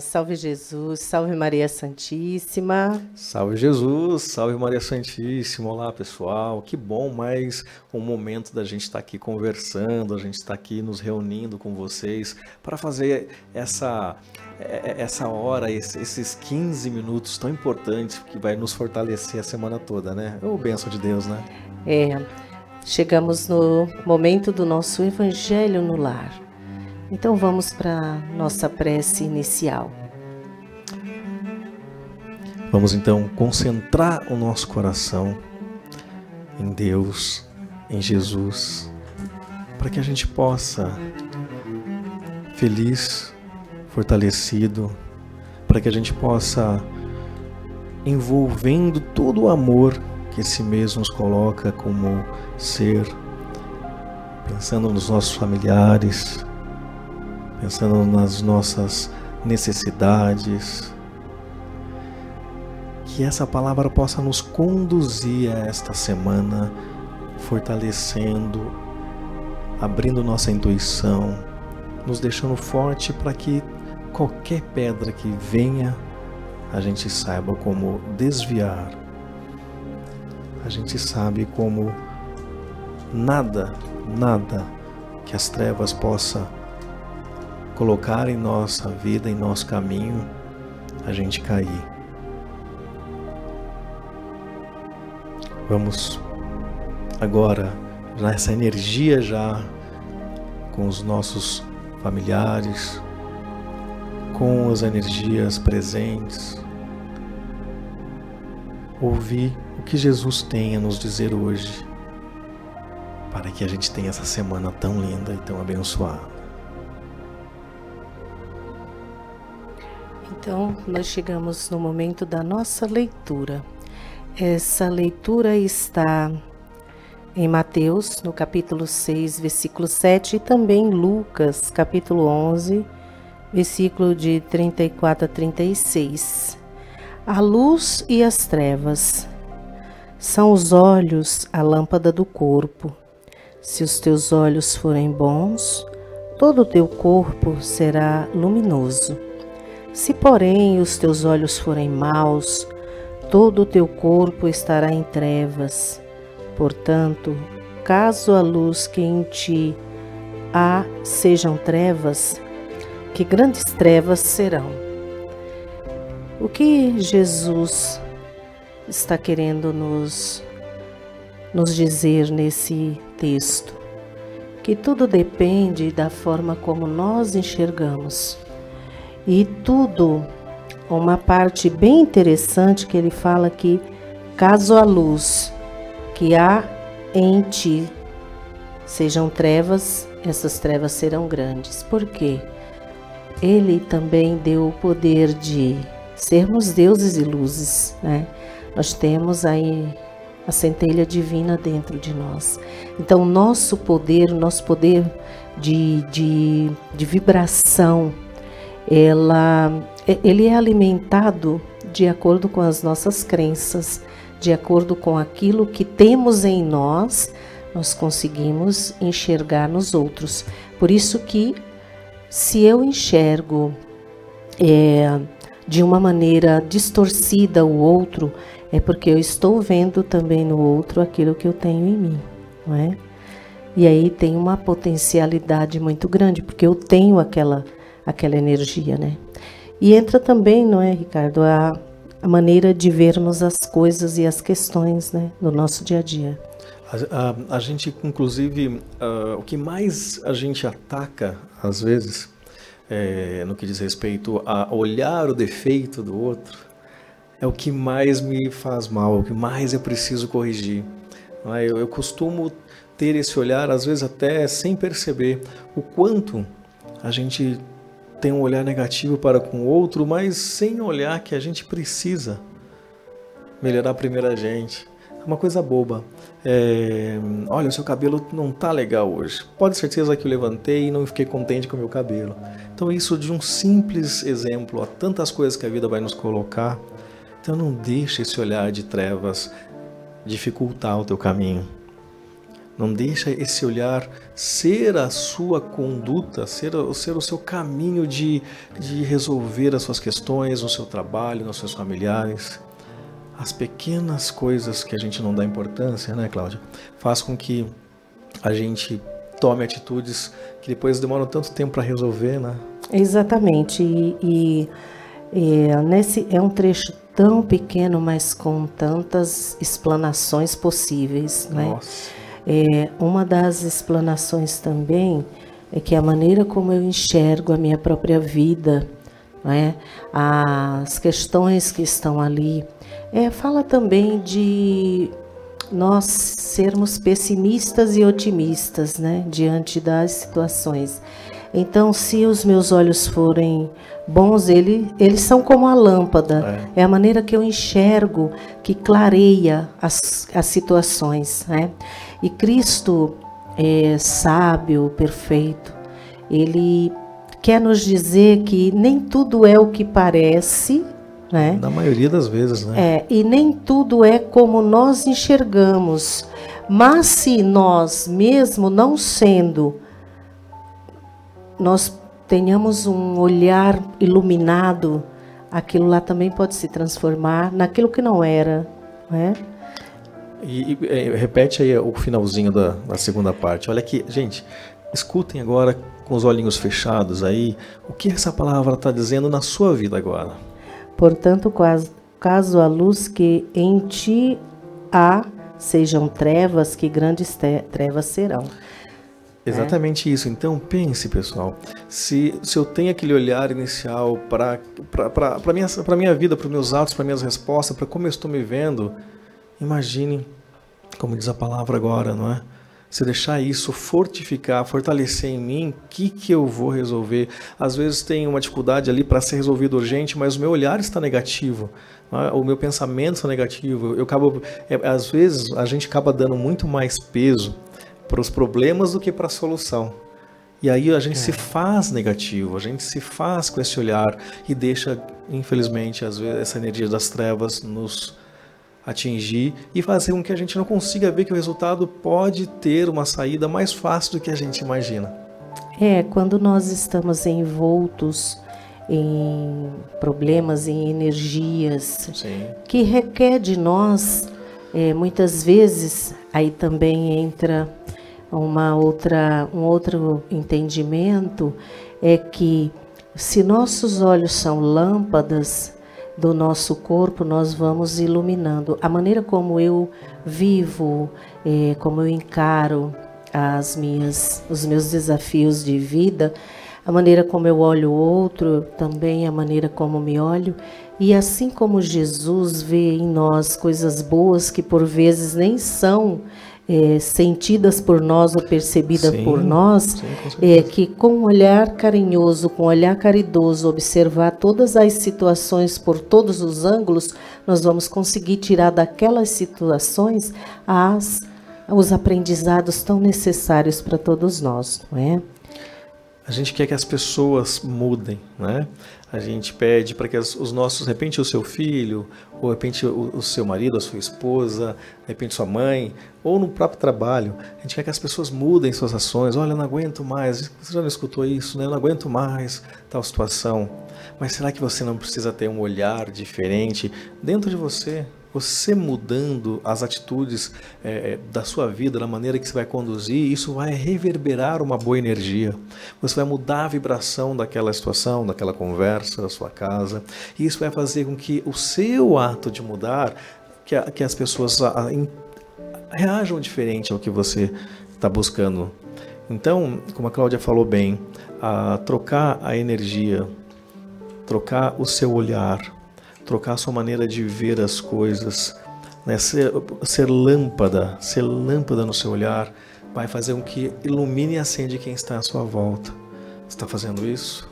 salve Jesus, salve Maria Santíssima. Salve Jesus, salve Maria Santíssima. Olá pessoal, que bom mais um momento da gente estar aqui conversando, a gente está aqui nos reunindo com vocês para fazer essa hora, esses 15 minutos tão importantes que vai nos fortalecer a semana toda, né? Ô, bênção de Deus, né? Chegamos no momento do nosso Evangelho no Lar. Então vamos para nossa prece inicial. Vamos então concentrar o nosso coração em Deus, em Jesus, para que a gente possa, feliz, fortalecido, para que a gente possa, envolvendo todo o amor que esse mês nos coloca como ser, pensando nos nossos familiares, pensando nas nossas necessidades, que essa palavra possa nos conduzir a esta semana, fortalecendo, abrindo nossa intuição, nos deixando forte para que qualquer pedra que venha, a gente saiba como desviar. A gente sabe como nada que as trevas possa colocar em nossa vida, em nosso caminho, a gente cair. Vamos agora, nessa energia já, com os nossos familiares, com as energias presentes, ouvir o que Jesus tem a nos dizer hoje, para que a gente tenha essa semana tão linda e tão abençoada. Então, nós chegamos no momento da nossa leitura. Essa leitura está em Mateus, no capítulo 6, versículo 7, e também em Lucas, capítulo 11, versículo de 34 a 36. A luz e as trevas. São os olhos a lâmpada do corpo. Se os teus olhos forem bons, todo o teu corpo será luminoso. Se, porém, os teus olhos forem maus, todo o teu corpo estará em trevas. Portanto, caso a luz que em ti há sejam trevas, que grandes trevas serão. O que Jesus está querendo nos dizer nesse texto? Que tudo depende da forma como nós enxergamos. E tudo, uma parte bem interessante que ele fala que caso a luz que há em ti sejam trevas, essas trevas serão grandes. Por quê? Ele também deu o poder de sermos deuses e luzes, né? Nós temos aí a centelha divina dentro de nós. Então, nosso poder de vibração, ele é alimentado de acordo com as nossas crenças, de acordo com aquilo que temos em nós, nós conseguimos enxergar nos outros. Por isso que, se eu enxergo de uma maneira distorcida o outro, é porque eu estou vendo também no outro aquilo que eu tenho em mim, não é? E aí tem uma potencialidade muito grande, porque eu tenho aquela energia, né? E entra também, não é, Ricardo, a maneira de vermos as coisas e as questões, né, no nosso dia a dia. A gente, inclusive, o que mais a gente ataca, às vezes, no que diz respeito a olhar o defeito do outro, é o que mais me faz mal, o que mais eu preciso corrigir. Eu costumo ter esse olhar, às vezes até sem perceber, o quanto a gente tem um olhar negativo para com o outro, mas sem olhar que a gente precisa melhorar primeiro a gente. É uma coisa boba. Olha, o seu cabelo não tá legal hoje. Pode ter certeza que eu levantei e não fiquei contente com o meu cabelo. Então isso de um simples exemplo, há tantas coisas que a vida vai nos colocar. Então não deixe esse olhar de trevas dificultar o teu caminho. Não deixa esse olhar ser a sua conduta, ser o seu caminho de resolver as suas questões no seu trabalho, nos seus familiares. As pequenas coisas que a gente não dá importância, né, Cláudia, faz com que a gente tome atitudes que depois demoram tanto tempo para resolver, né? Exatamente. Nesse é um trecho tão pequeno, mas com tantas explanações possíveis, né? Nossa. Uma das explanações também é que a maneira como eu enxergo a minha própria vida, né? As questões que estão ali, fala também de nós sermos pessimistas e otimistas, né? Diante das situações. Então, se os meus olhos forem bons, eles são como a lâmpada. É a maneira que eu enxergo, que clareia as situações, né? E Cristo é sábio, perfeito. Ele quer nos dizer que nem tudo é o que parece, né? Na maioria das vezes, né? E nem tudo é como nós enxergamos. Mas se nós, mesmo não sendo, nós tenhamos um olhar iluminado, aquilo lá também pode se transformar naquilo que não era, né? E repete aí o finalzinho da segunda parte. Olha aqui, gente, escutem agora com os olhinhos fechados aí, o que essa palavra está dizendo na sua vida agora. Portanto, caso a luz que em ti há sejam trevas, que grandes trevas serão. Exatamente isso. Então pense, pessoal, se eu tenho aquele olhar inicial para a minha vida, para os meus atos, para minhas respostas, para como eu estou me vendo, imagine, como diz a palavra agora, não é? Se deixar isso fortificar, fortalecer em mim, o que eu vou resolver? Às vezes tem uma dificuldade ali para ser resolvido urgente, mas o meu olhar está negativo, não é? O meu pensamento está negativo. Às vezes a gente acaba dando muito mais peso para os problemas do que para a solução. E aí a gente se faz negativo, a gente se faz com esse olhar e deixa, infelizmente, às vezes essa energia das trevas nos atingir e fazer com que a gente não consiga ver que o resultado pode ter uma saída mais fácil do que a gente imagina. Quando nós estamos envoltos em problemas, em energias, Sim, que requer de nós, muitas vezes, aí também entra um outro entendimento, é que se nossos olhos são lâmpadas do nosso corpo, nós vamos iluminando. A maneira como eu vivo, como eu encaro os meus desafios de vida, a maneira como eu olho o outro, também a maneira como me olho. E assim como Jesus vê em nós coisas boas que por vezes nem são sentidas por nós ou percebidas por nós, que com um olhar carinhoso, com um olhar caridoso, observar todas as situações por todos os ângulos, nós vamos conseguir tirar daquelas situações os aprendizados tão necessários para todos nós, não é? A gente quer que as pessoas mudem, né? A gente pede para que os nossos, de repente o seu filho, ou de repente o seu marido, a sua esposa, de repente sua mãe, ou no próprio trabalho, a gente quer que as pessoas mudem suas ações. Olha, eu não aguento mais, você já não escutou isso, né? Eu não aguento mais tal situação. Mas será que você não precisa ter um olhar diferente dentro de você? Você mudando as atitudes da sua vida, da maneira que você vai conduzir, isso vai reverberar uma boa energia. Você vai mudar a vibração daquela situação, daquela conversa, da sua casa. E isso vai fazer com que o seu ato de mudar, que as pessoas reajam diferente ao que você está buscando. Então, como a Cláudia falou bem, trocar a energia, trocar o seu olhar, trocar a sua maneira de ver as coisas, né? Ser lâmpada no seu olhar, vai fazer com que ilumine e acende quem está à sua volta. Você está fazendo isso?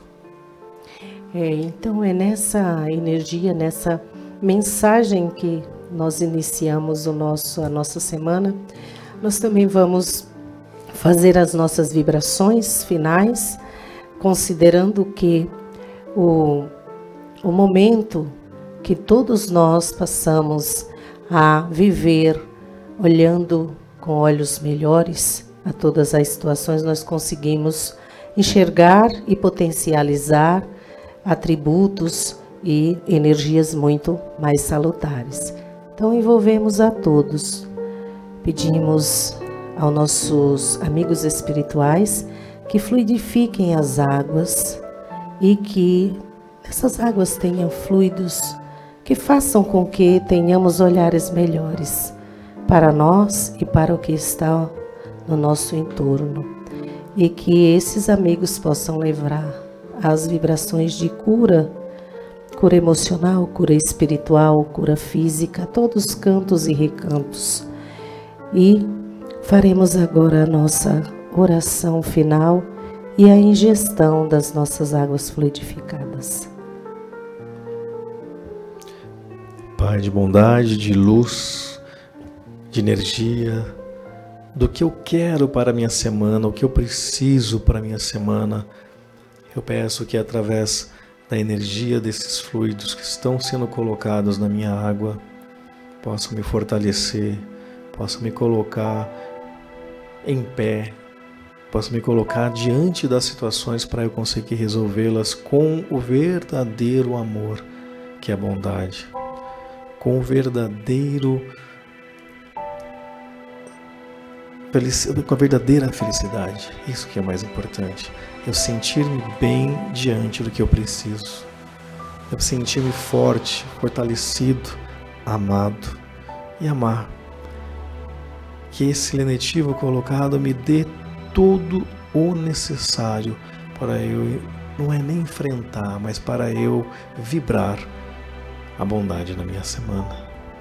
Então é nessa energia, nessa mensagem que nós iniciamos a nossa semana. Nós também vamos fazer as nossas vibrações finais, considerando que o momento que todos nós passamos a viver olhando com olhos melhores a todas as situações, nós conseguimos enxergar e potencializar atributos e energias muito mais salutares. Então, envolvemos a todos. Pedimos aos nossos amigos espirituais que fluidifiquem as águas e que essas águas tenham fluidos que façam com que tenhamos olhares melhores para nós e para o que está no nosso entorno. E que esses amigos possam levar as vibrações de cura, cura emocional, cura espiritual, cura física, a todos os cantos e recantos. E faremos agora a nossa oração final e a ingestão das nossas águas fluidificadas. Pai de bondade, de luz, de energia, do que eu quero para a minha semana, o que eu preciso para a minha semana, eu peço que através da energia desses fluidos que estão sendo colocados na minha água, possam me fortalecer, possam me colocar em pé, possam me colocar diante das situações para eu conseguir resolvê-las com o verdadeiro amor, que é a bondade, com o verdadeiro com a verdadeira felicidade. Isso que é mais importante. Eu sentir-me bem diante do que eu preciso. Eu sentir-me forte, fortalecido, amado e amar. Que esse lenitivo colocado me dê todo o necessário para eu, não é nem enfrentar, mas para eu vibrar a bondade na minha semana.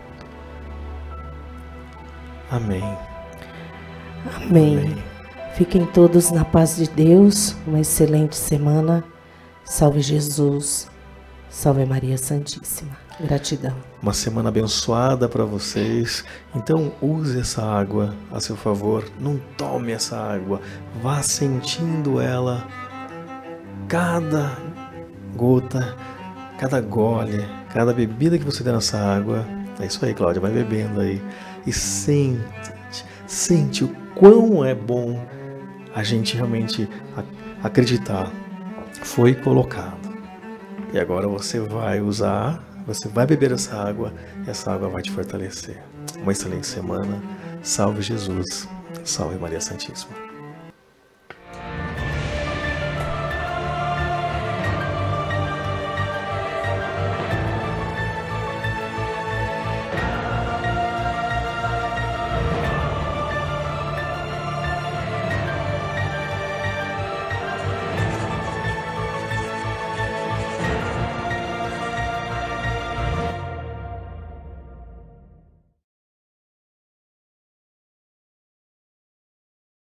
Amém. Amém. Amém. Fiquem todos na paz de Deus, uma excelente semana. Salve Jesus, salve Maria Santíssima. Gratidão. Uma semana abençoada para vocês. Então use essa água a seu favor. Não tome essa água. Vá sentindo ela. Cada gota, cada gole, cada bebida que você der nessa água. É isso aí, Cláudia. Vai bebendo aí. E sente o quão é bom a gente realmente acreditar. Foi colocado. E agora você vai usar, você vai beber essa água e essa água vai te fortalecer. Uma excelente semana. Salve Jesus. Salve Maria Santíssima.